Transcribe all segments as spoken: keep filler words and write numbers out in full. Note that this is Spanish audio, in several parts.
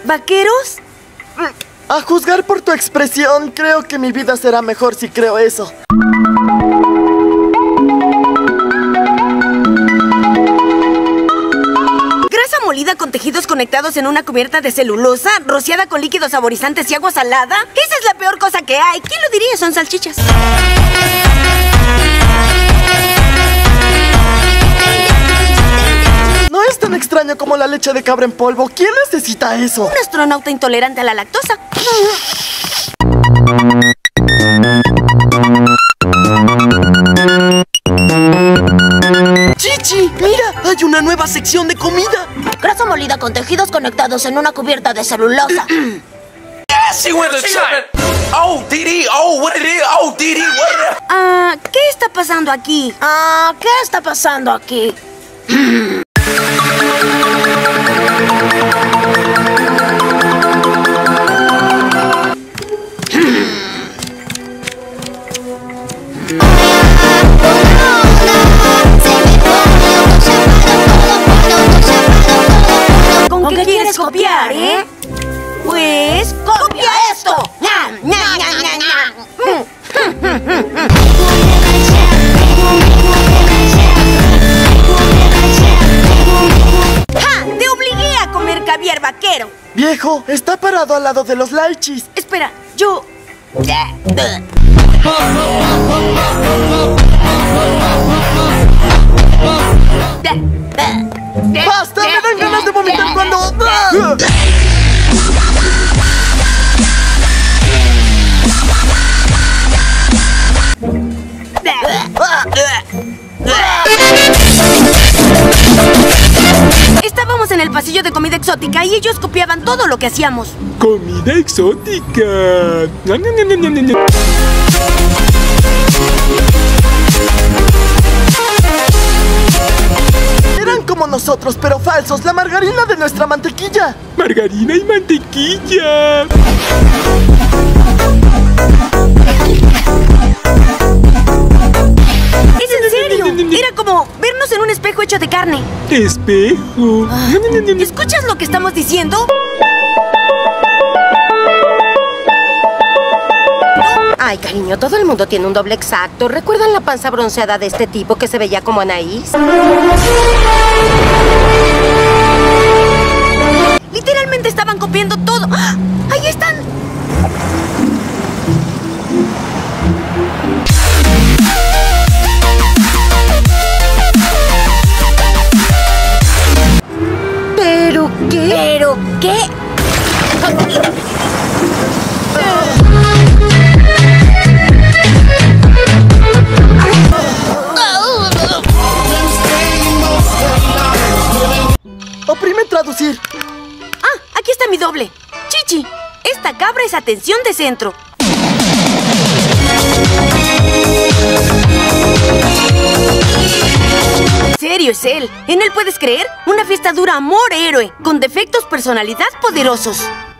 ¿Vaqueros? A juzgar por tu expresión, creo que mi vida será mejor si creo eso. ¿Grasa molida con tejidos conectados en una cubierta de celulosa, rociada con líquidos saborizantes y agua salada? Esa es la peor cosa que hay. ¿Quién lo diría? Son salchichas. No es tan extraño como la leche de cabra en polvo. ¿Quién necesita eso? Un astronauta intolerante a la lactosa. ¡Chichi! ¡Mira! ¡Hay una nueva sección de comida! Grasa molida con tejidos conectados en una cubierta de celulosa. She went to shot. Oh, Didi. Oh, what it is? Oh, Didi, what it is? Ah, ¿qué está pasando aquí? Ah, ¿qué está pasando aquí? ¿Con qué quieres copiar, eh? Pues, ¡copia esto! ¡Ñam, ñam, ñam, ñam, ñam! ¡Ja! ¡Te obligué a comer caviar vaquero! Viejo, está parado al lado de los laichis. Espera, yo... ¡Basta! ¡Me dan ganas de vomitar cuando... Estábamos en el pasillo de comida exótica y ellos copiaban todo lo que hacíamos. ¡Comida exótica! ¡Ñam, ñam, ñam, ñam, ñam, ñam! Eran como nosotros, pero falsos. La margarina de nuestra mantequilla. ¡Margarina y mantequilla! ¿Es en serio? Era como vernos en un espejo hecho de carne. ¡Espejo! ¡Ñam, ñam, ñam, ñam! ¿Escuchas lo que estamos diciendo? Ay, cariño, todo el mundo tiene un doble exacto. ¿Recuerdan la panza bronceada de este tipo que se veía como Anaís? Literalmente estaban copiando todo. ¡Ah! ¡Ahí están! ¿Pero qué? ¿Pero qué? Oprime traducir. Ah, aquí está mi doble. Chichi, esta cabra es atención de centro. Serio es él. En él puedes creer una fiesta dura amor héroe, con defectos personalidad poderosos.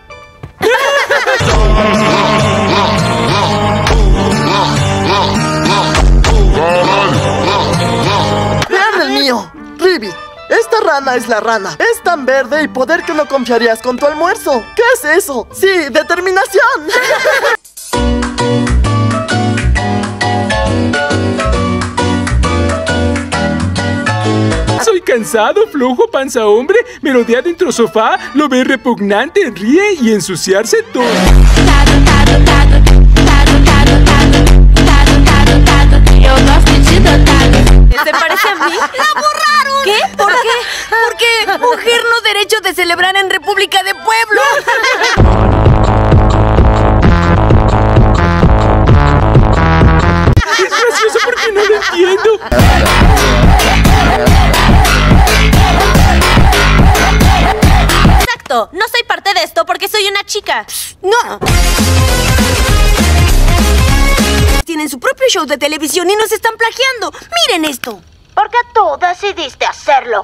Vean el mío. Ribi, esta rana es la rana. Es tan verde y poder que no confiarías con tu almuerzo. ¿Qué es eso? Sí, determinación. Soy cansado, flojo, panza hombre, melodea dentro sofá, lo ve repugnante, ríe y ensuciarse todo. ¿Se parece a mí? ¡La borraron! ¿Qué? ¿Por qué? Porque mujer no derecho de celebrar en República de Pueblo. Es gracioso porque no lo entiendo. Exacto. No soy parte de esto porque soy una chica. No. Tienen su propio show de televisión y nos están plagiando. Miren esto. Porque tú decidiste hacerlo.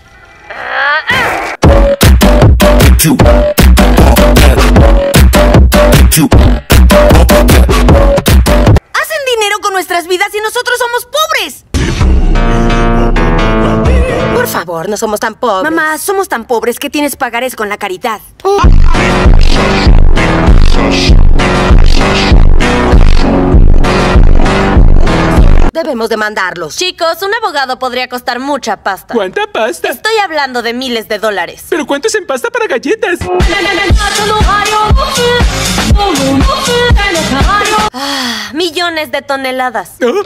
Hacen dinero con nuestras vidas y nosotros somos pobres. Por favor. favor, no somos tan pobres. Mamá, somos tan pobres que tienes pagarés con la caridad. Debemos demandarlos. Chicos, un abogado podría costar mucha pasta. ¿Cuánta pasta? Estoy hablando de miles de dólares. ¿Pero cuánto es en pasta para galletas? Ah, millones de toneladas. ¿Oh?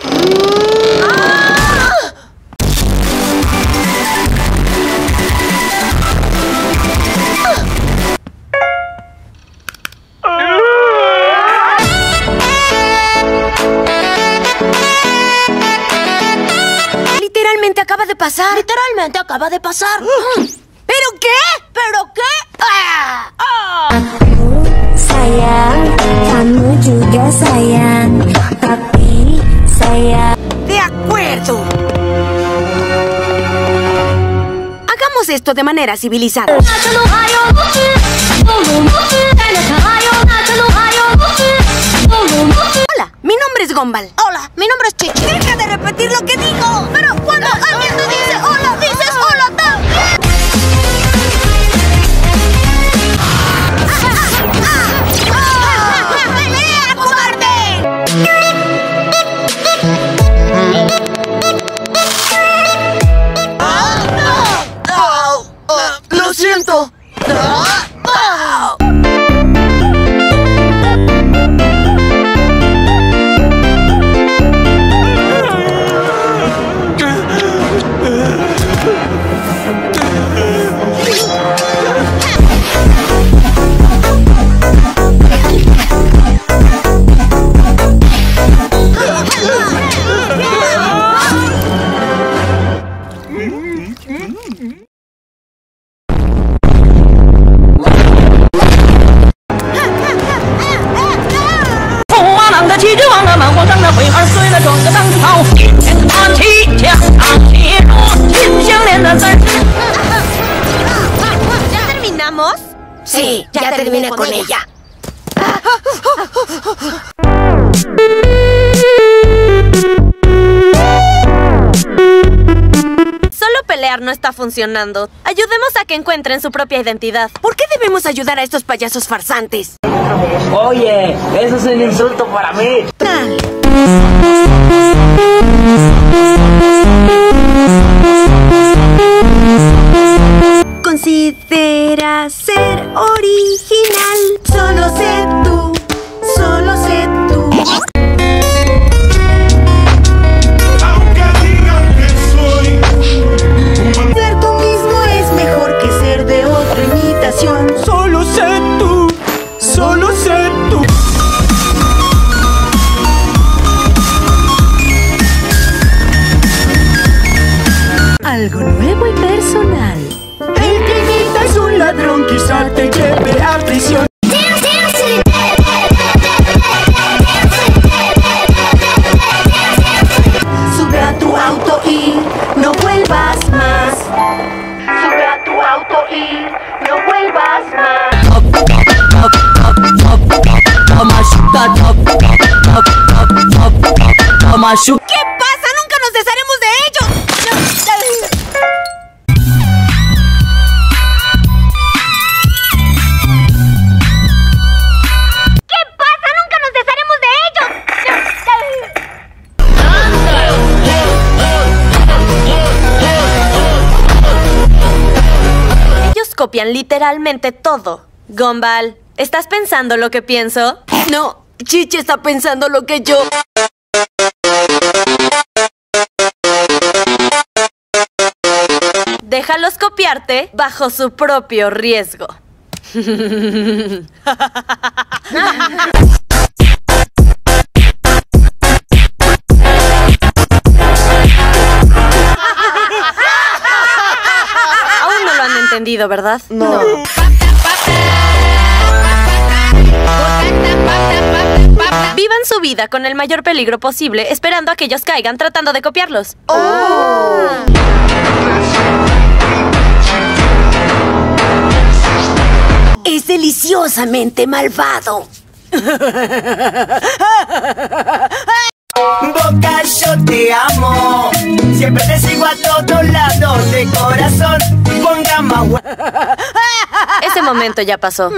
Literalmente acaba de pasar. Literalmente acaba de pasar. ¿Pero qué? ¿Pero qué? ¡Ah! ¡Ah! Sayang, kamu juga sayang, tapi saya. De acuerdo. Hagamos esto de manera civilizada. Hola, mi nombre es Gumball. Hola, mi nombre es Chichi. Deja de repetir lo que digo. Pero cuando alguien te dice hola, dices hola también. ¡Pelea, cobarde! Oh, oh, ¡lo siento! ¿Ya terminamos? Sí, ya, Ya terminé, terminé con, con ella. ella. Solo pelear no está funcionando. Ayudemos a que encuentren su propia identidad. ¿Por qué debemos ayudar a estos payasos farsantes? Oye, eso es un insulto para mí. Considera ser original. Solo sé tú, solo sé tú. Aunque digan que soy Ser tú mismo es mejor que ser de otra imitación. Solo sé tú, solo sé tú. Algo nuevo y personal. El que imita es un ladrón, quizá te lleve a prisión. Sube a tu auto y no vuelvas más. Sube a tu auto y no vuelvas más. ¿Qué pasa? ¡Nunca nos desharemos de ellos! ¿Qué pasa? ¡Nunca nos desharemos de ellos! Ellos copian literalmente todo. Gumball, ¿estás pensando lo que pienso? No, Chichi está pensando lo que yo... Déjalos copiarte bajo su propio riesgo. Aún no lo han entendido, ¿verdad? No. Vivan su vida con el mayor peligro posible, esperando a que ellos caigan tratando de copiarlos. Es deliciosamente malvado. loca, yo te amo. Siempre te sigo a todos lados de corazón. Ponga más hue- Ese momento ya pasó.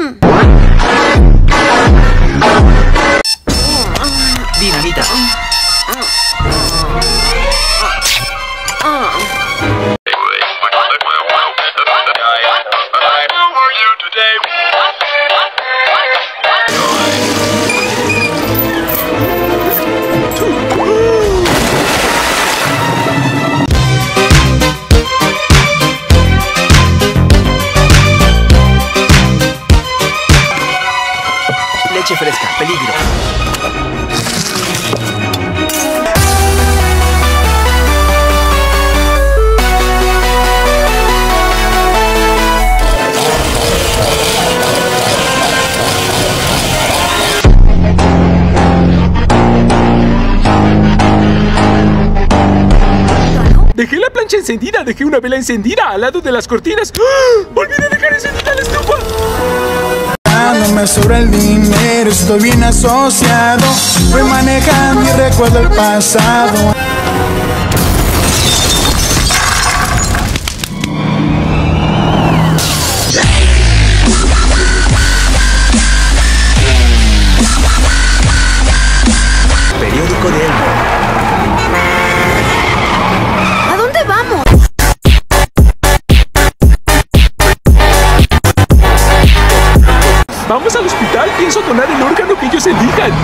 Dinamita. Leche fresca, peligro. Dejé la plancha encendida, dejé una vela encendida al lado de las cortinas. ¡Ah! ¡Olvidé dejar encendida la estufa! No me sobra el dinero, estoy bien asociado. Voy manejando y recuerdo el pasado. Periódico de Elmo. ¿A dónde vamos? Vamos al hospital, pienso donar el órgano que ellos elijan.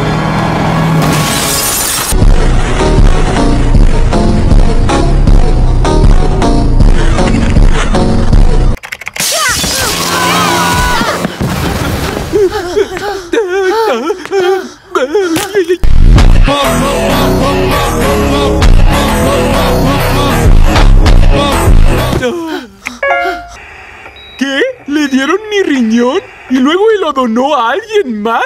¿Qué? ¿Le dieron mi riñón? ¿Y luego él lo donó a alguien más?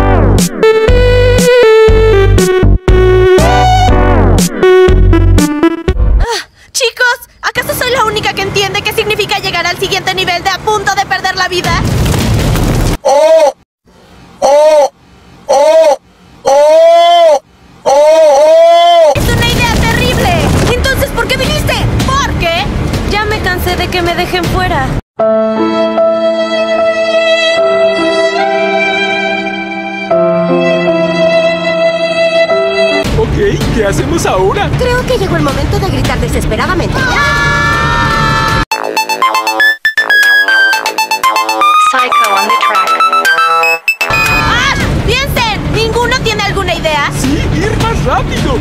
Chicos, ¿acaso soy la única que entiende qué significa llegar al siguiente nivel de a punto de perder la vida? ¡Oh! ¡Oh! ¡Oh! ¡Oh! ¡Oh! ¡Oh! ¡Es una idea terrible! Entonces, ¿por qué viniste? ¿Por qué? Ya me cansé de que me dejen fuera. Ok, ¿qué hacemos ahora? Creo que llegó el momento de gritar desesperadamente. Psycho on the track. ¡Ah! ¡Piensen! ¿Ninguno tiene alguna idea? ¡Sí, ir más rápido!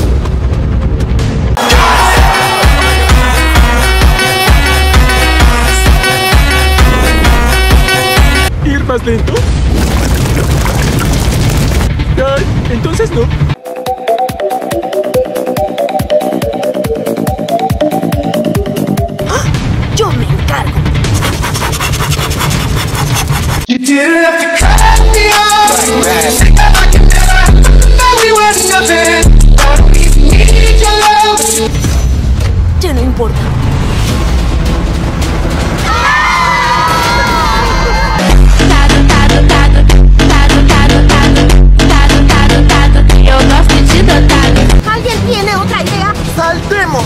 ¿Ir más lento? Ay, entonces no. ¡Ah! Yo me encargo. You didn't have to cut me off. I can never know we were nothing. Don't we need your love? Ya no importa. Eu gosto de dotado. ¿Alguien tiene otra idea? ¡Saltemos!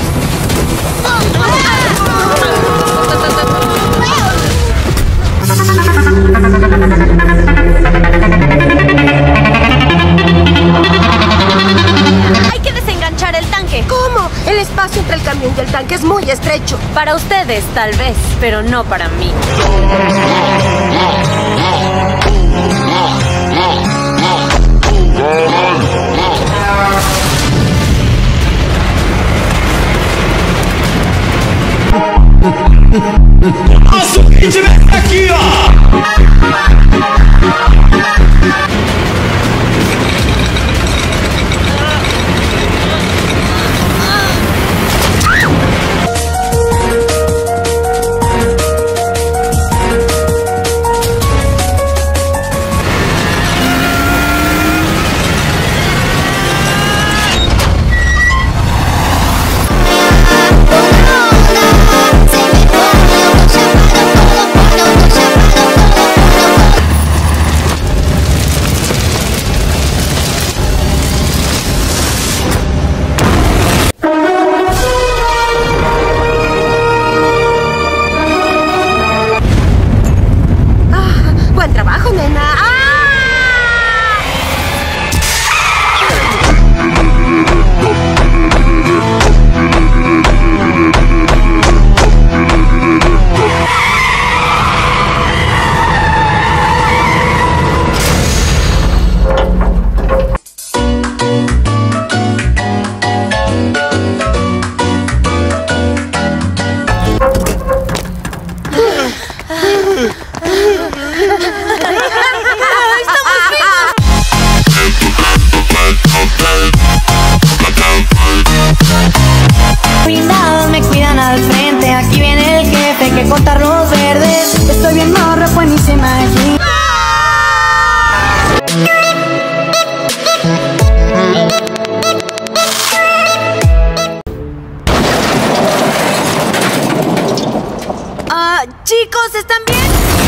Hay que desenganchar el tanque. ¿Cómo? El espacio entre el camión y el tanque es muy estrecho. Para ustedes, tal vez, pero no para mí. Nosso ritmo é aqui, ó! estoy bien morro, pues ni se imagina. Ah, chicos, ¿están bien?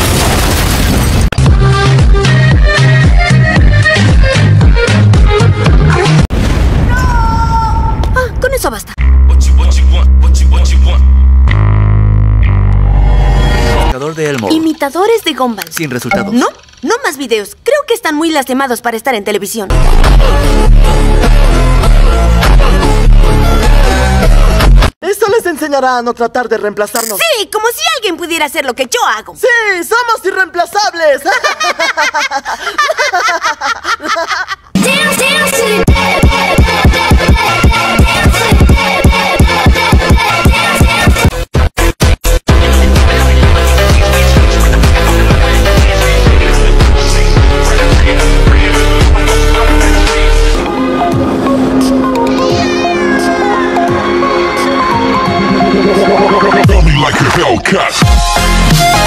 Ah, con eso basta. De Elmo. Imitadores de Gumball. Sin resultados. No, no más videos. Creo que están muy lastimados para estar en televisión. Eso les enseñará a no tratar de reemplazarnos. Sí, como si alguien pudiera hacer lo que yo hago. ¡Sí! ¡Somos irreemplazables! Like a Hellcat.